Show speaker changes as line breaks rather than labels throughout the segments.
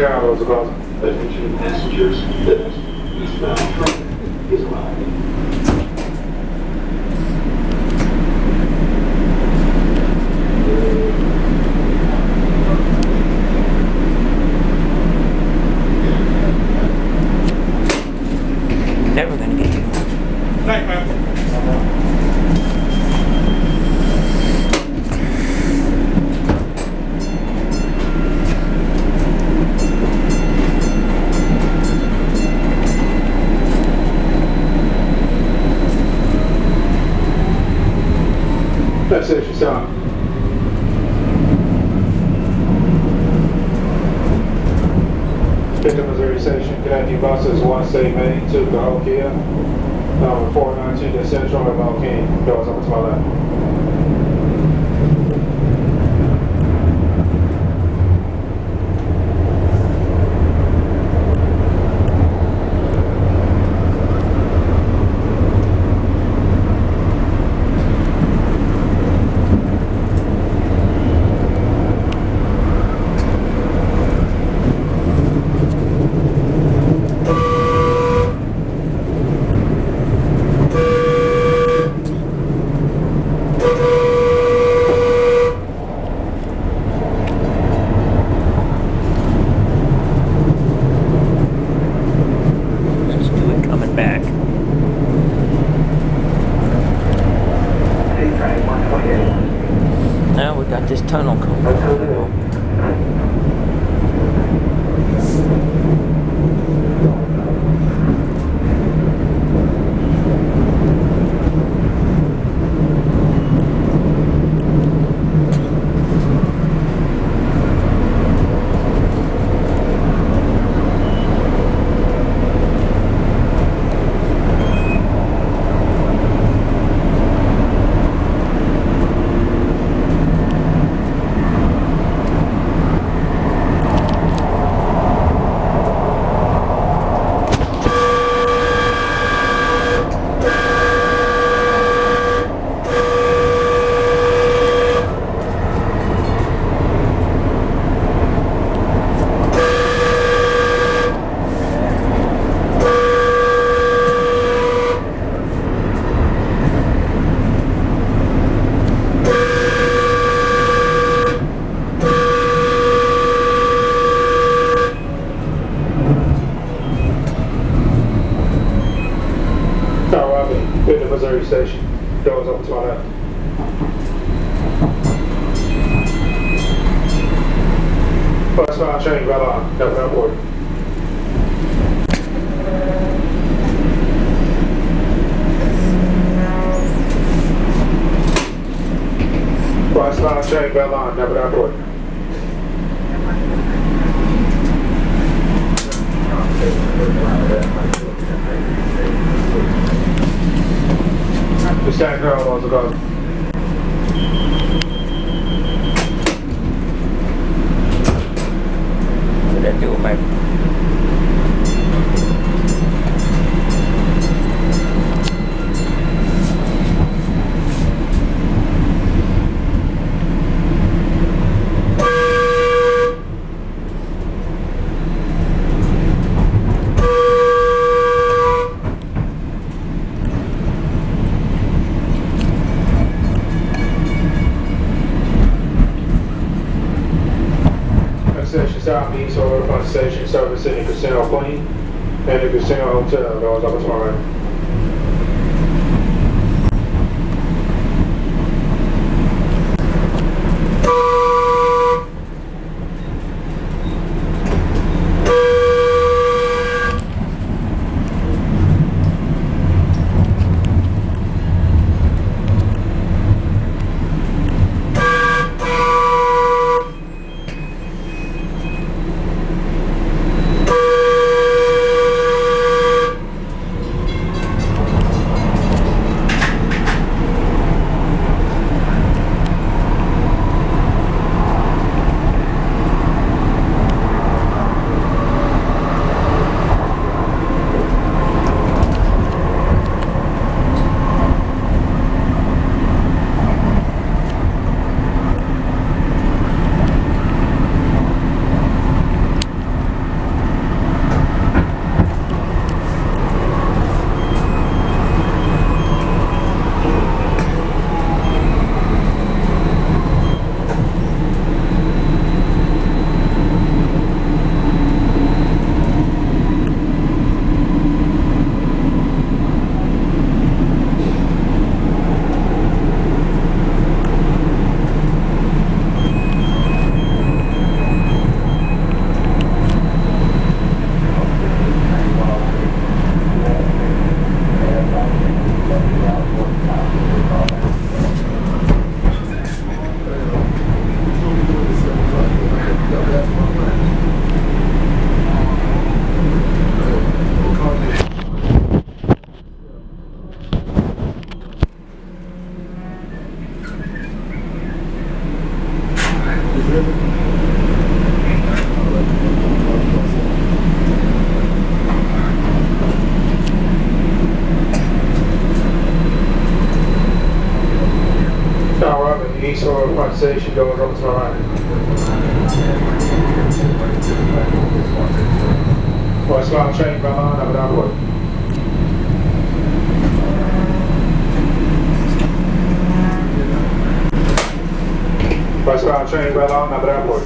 ground, those are closing.
Attention passengers, the next eastbound train is arriving.
Never gonna get you.
Night, man. That's it, she's on. Pickup Missouri Station, connecting buses 1 State Main to Cahokia. Number 492 to Central and Malkeen. Doors up to my left.
Now we got this tunnel coming. Pickup Missouri Station. Doors up to my left. Westbound train, Bellon, Dublin Airport. Westbound train, Bellon, Dublin Airport. The stand ground also goes. What did I do with my...
Station Southeast over front station servicing the Casino Queen and the Casino Hotel. Doors up to my right. station, doors open to my right. Westbound train, Belmont, up and outward. Westbound train, Belmont, up and outward.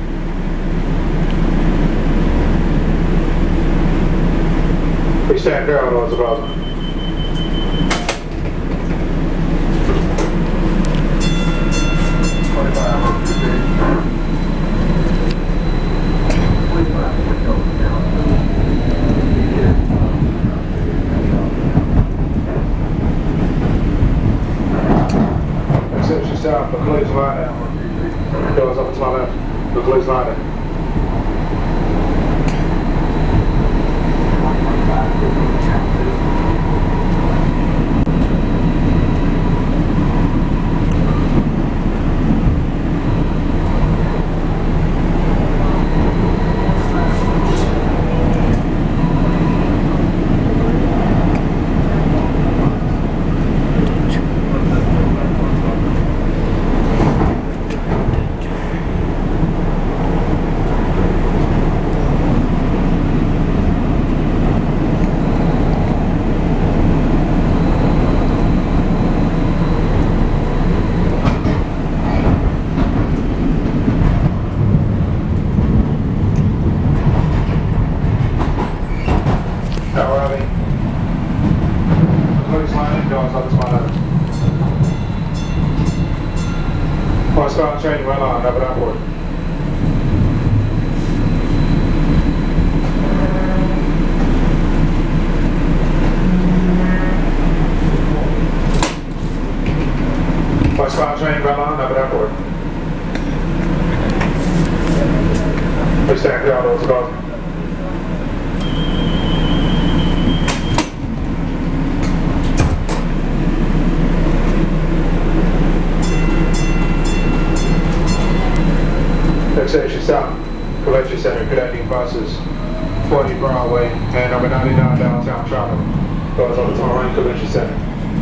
We stand clear, doors above. Exception south, McLeod's line. Doors up to my left. McLeod's line. Westbound train, well on, up and outward. Westbound train, well on, up and outward. We stand clear, all those above. Station South, Collection Center, connecting buses 40 Broadway and number 99 downtown traffic. Goes over to Marine Convention Center.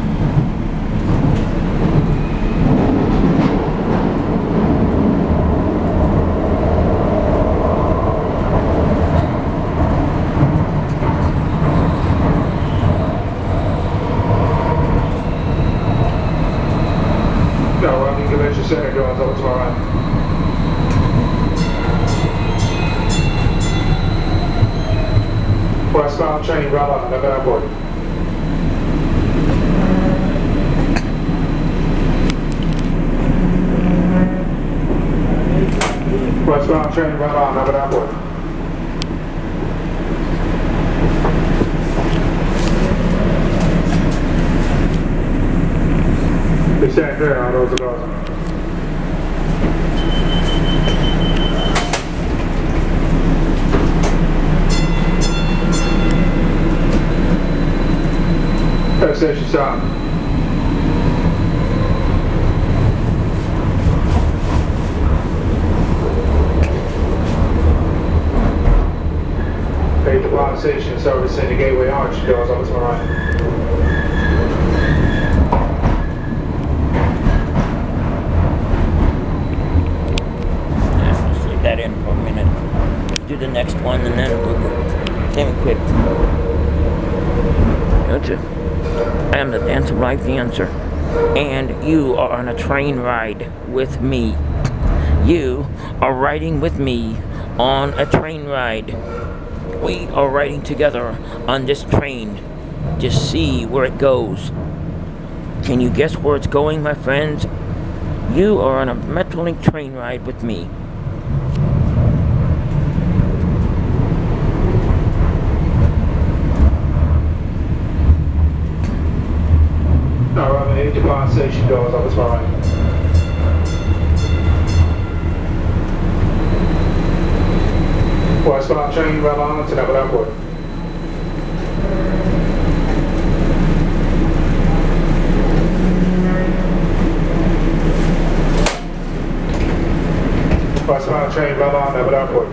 Now, Marine Convention Center goes over to my right. Westbound train, right on, up and outboard. Westbound train, right on, up and outboard. We stand clear on those doors. Station stop. Page the block station service in the Gateway Arch. Doors over to my right.
Yeah, just leave that in for a minute. Do the next one and then we'll go. Damn it, quick. Gotcha. I am the Dance of Life, the answer. And you are on a train ride with me. You are riding with me on a train ride. We are riding together on this train. Just see where it goes. Can you guess where it's going, my friends? You are on a Metrolink train ride with me.
Around the Dupont station doors over to my right. Westbound train, well on, to Neville Airport. Westbound train, well on, Neville Airport.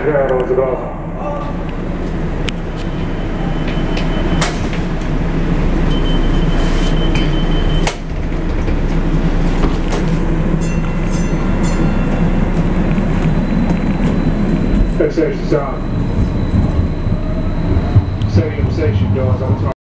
Chicago to Dolphin. Next station, Stadium Station, doors on the